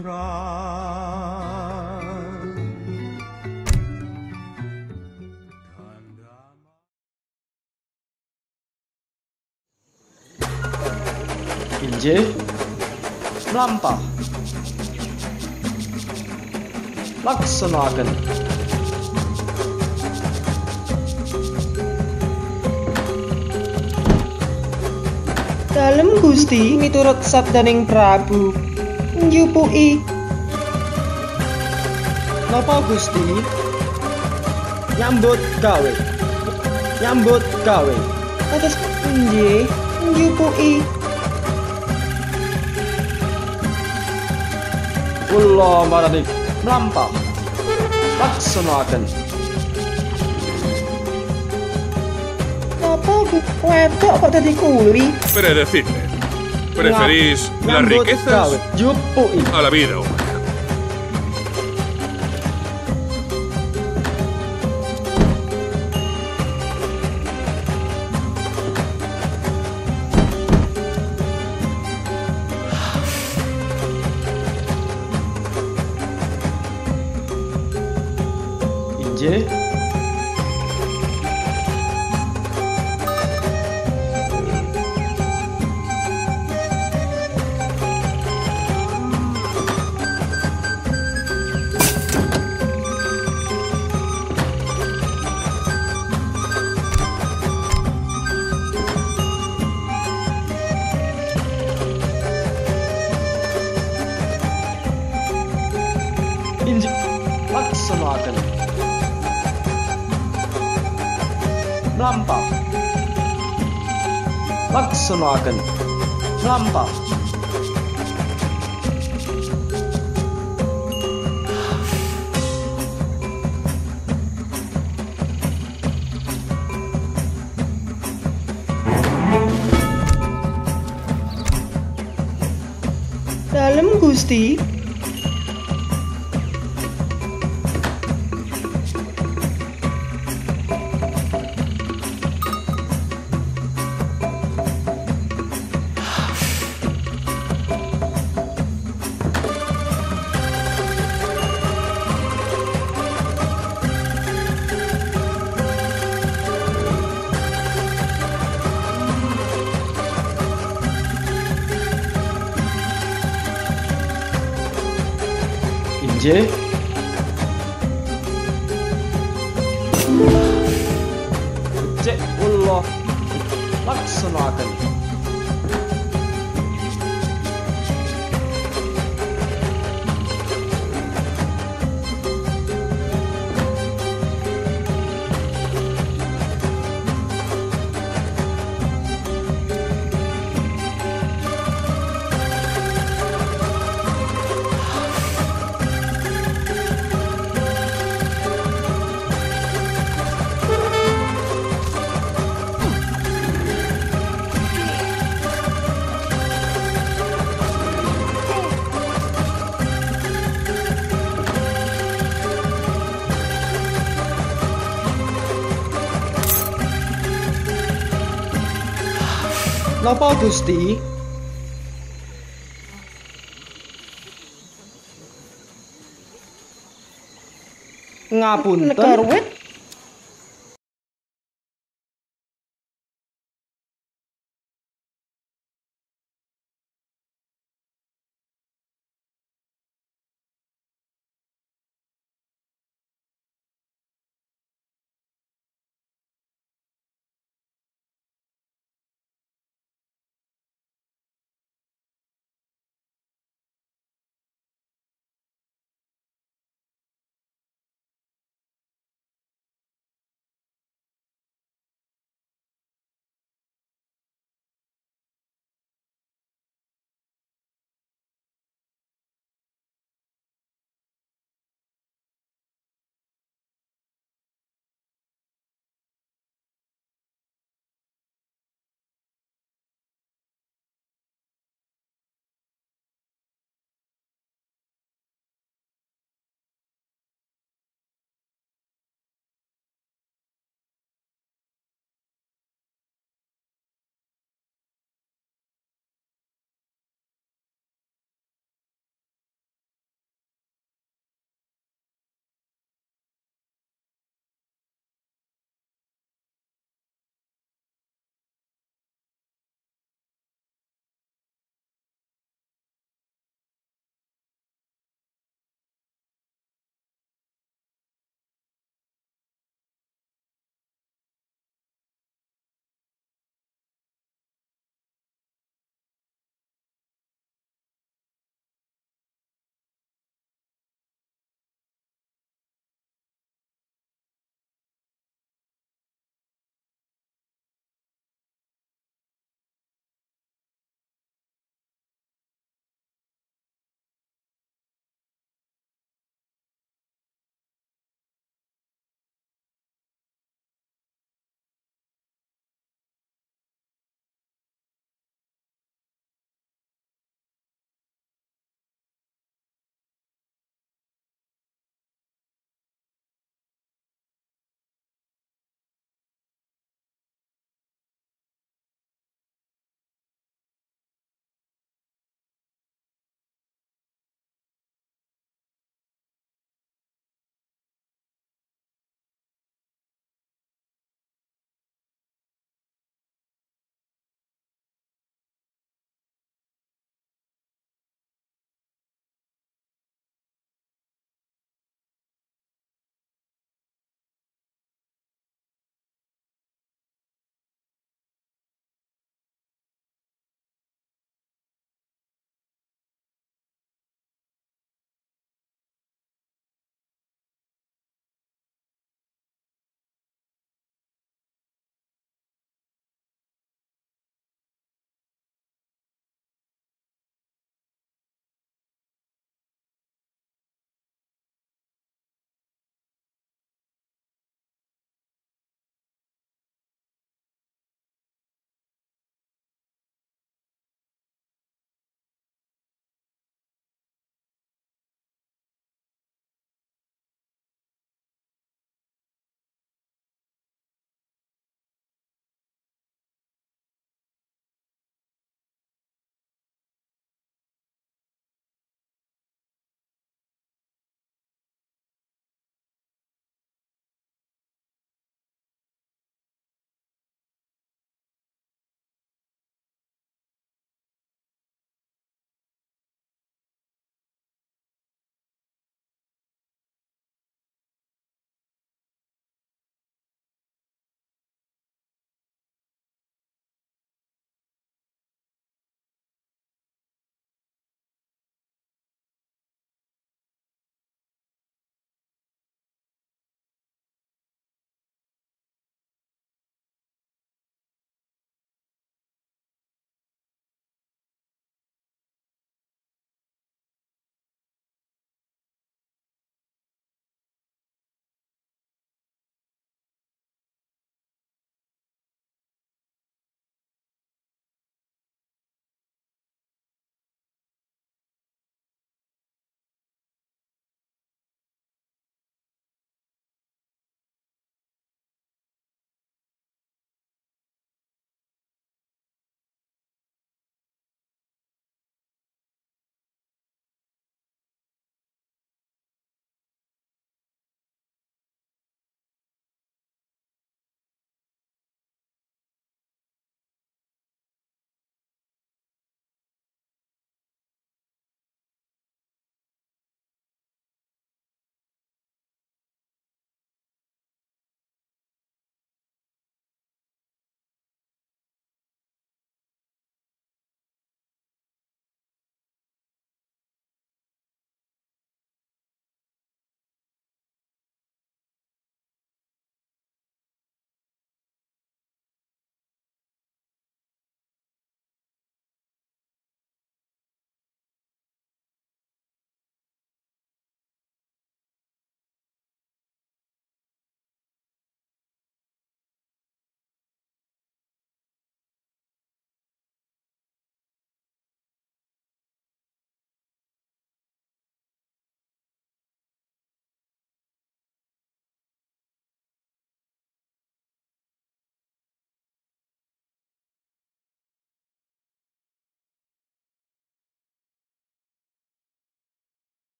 Injih mlampah laksanaken. Dalem Gusti miturut sabdaning Prabu njupuki. Napa Gusti? Nyambut gawe. Nyambut gawe. Kados injih njupuki. Kula marani mlampah laksanaken. Napa wedok kok dadi kuli? Predecidme. ¿Preferís las Nyambut riquezas gawe. Njupuki. a la vida humana? Injih injih laksanaken. Mlampah laksanaken. Mlampah Dalem Gusti. injih becik kula laksanaken. Napa Gusti? Ngapunten. Negarwet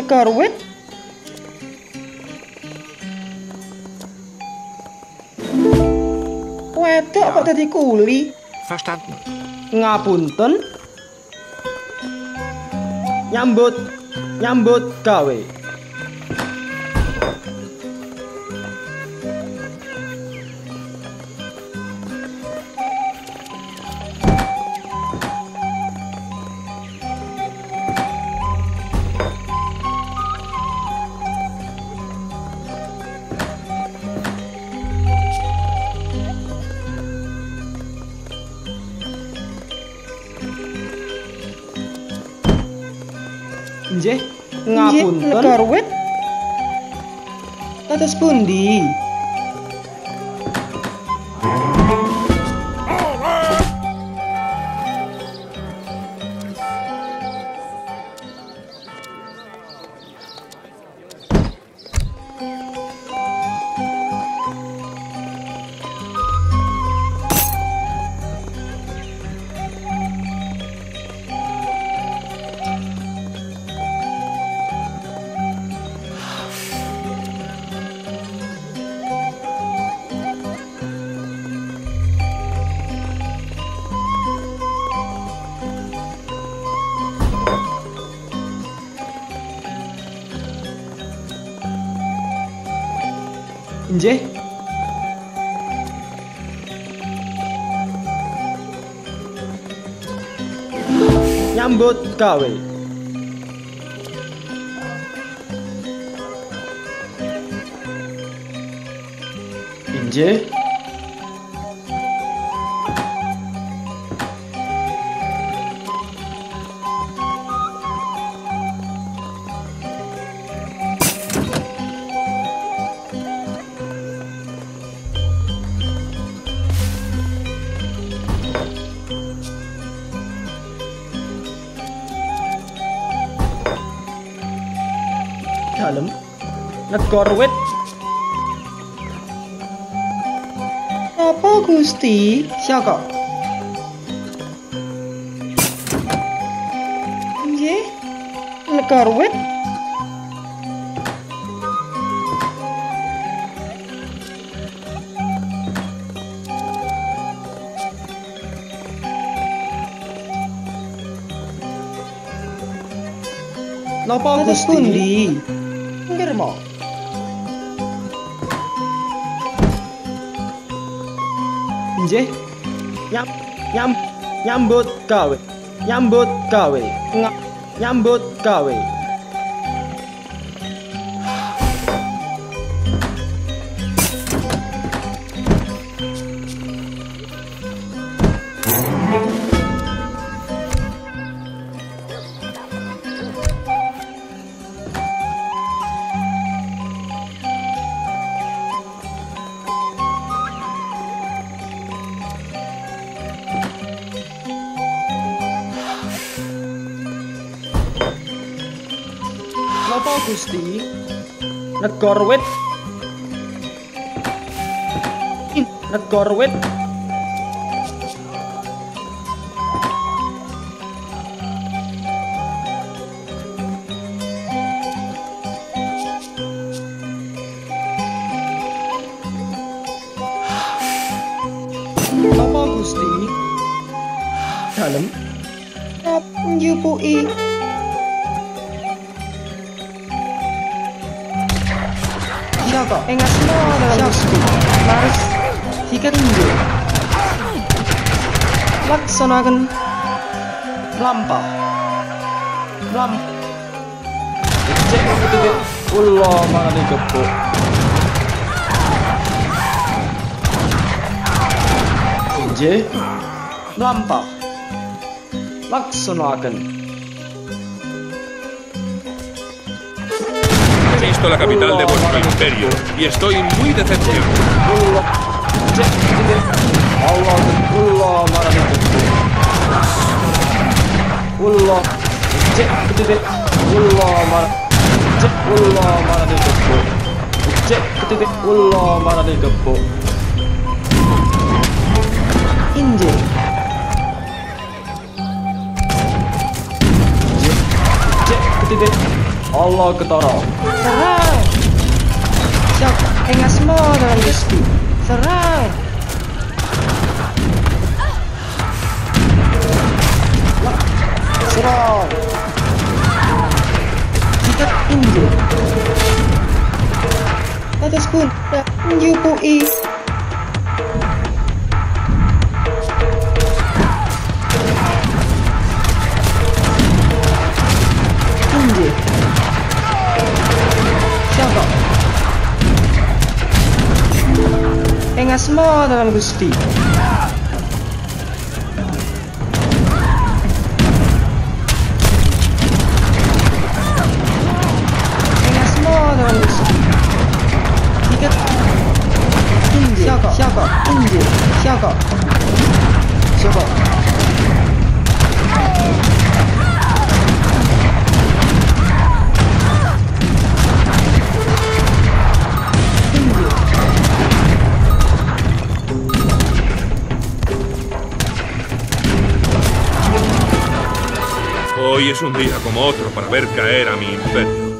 nekor wit. Wedok kok dadi kuli? Verstanden. Ngapunten. Nyambut gawe. Nggih, ngapunten. Nekor wit. Kados pundi? Nggih. Nyambut gawe. Nggih. Dalem negor wit. Apa Gusti? Siapa? Nggih. Nekor wit. Napa Kados Gusti? pundi? Ngermo. Nggih. Nyambut gawe. Nyambut gawe. Nyambut gawe. Napa Gusti? Negor wit. Negor wit. Napa Gusti? Dalem. Njupui. Siapa? Engasno dalam Gusti. Laris. Sikat inggih. Laksanaken lampah. Cek gede. Kula marani gepuk. Inggih. Lampah. Laksanaken. He visto la capital de vuestro imperio y estoy muy decepcionado. Kula. Cek gede. Allah kula marani gepuk. Kula. Cek gede. Kula marani. Cek kula marani gepuk. Cek gede. Kula marani gepuk. Injil. Cek gede. Allah ketara. Serang! Siapa? Tengah semua dalam Gusti. Serang! Serang. Kita injil. Atas pun menyupui. Injil. Siapa? Tengah semua dalam Gusti. Tengah semua dalam Gusti. Tiga. Injil. Siapa? Injil. Siapa? Siapa? Injil. Hoy es un día como otro para ver caer a mi imperio.